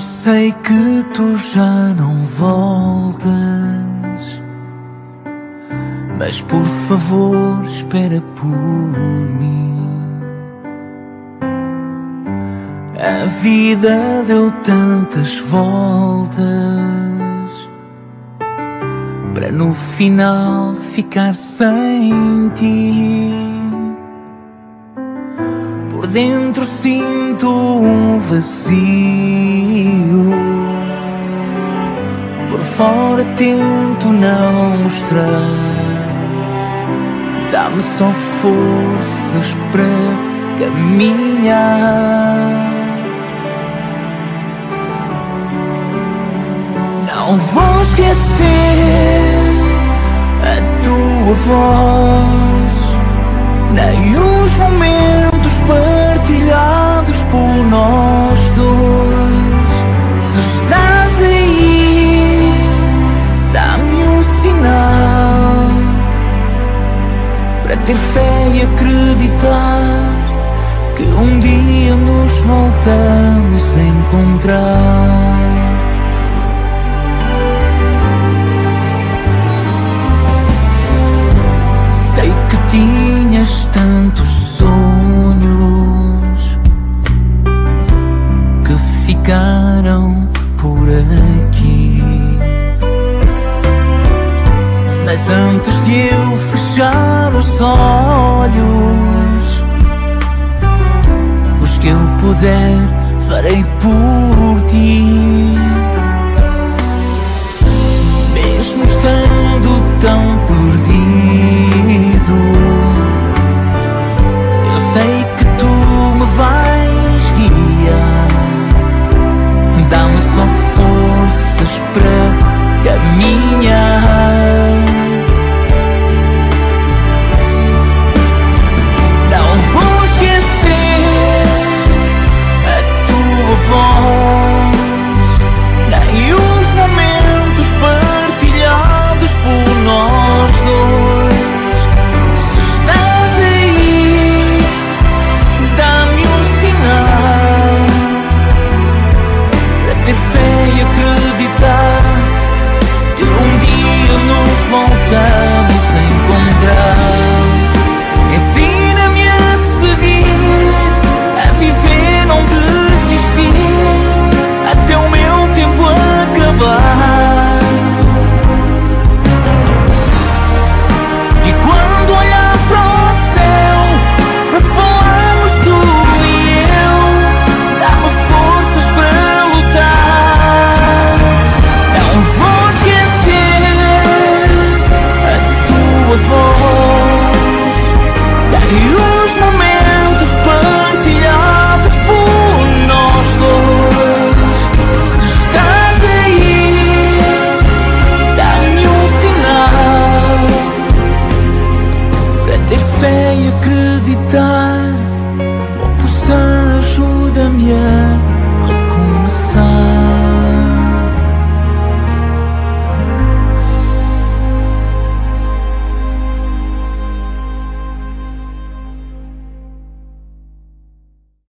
sei que tu já não voltas, mas por favor espera por mim. A vida deu tantas voltas para no final ficar sem ti. Por dentro sinto um vazio, por fora tento não mostrar. Dá-me só forças para caminhar. Não vou esquecer a tua voz, nem os momentos partilhados por nós dois. Se estás aí, dá-me um sinal para ter fé e acreditar que um dia nos voltamos a encontrar. Sei que tinhas tantos sonhos que ficaram por aqui, mas antes de eu fechar os olhos, os que eu puder farei por ti. Mesmo estando tão perdido, eu sei que tu me vais guiar. Dá-me só forças para caminhar. Não vou esquecer a tua voz, nem os momentos partilhados por nós dois. Se estás aí, dá-me um sinal para ter fé e acreditar que um dia nos voltamos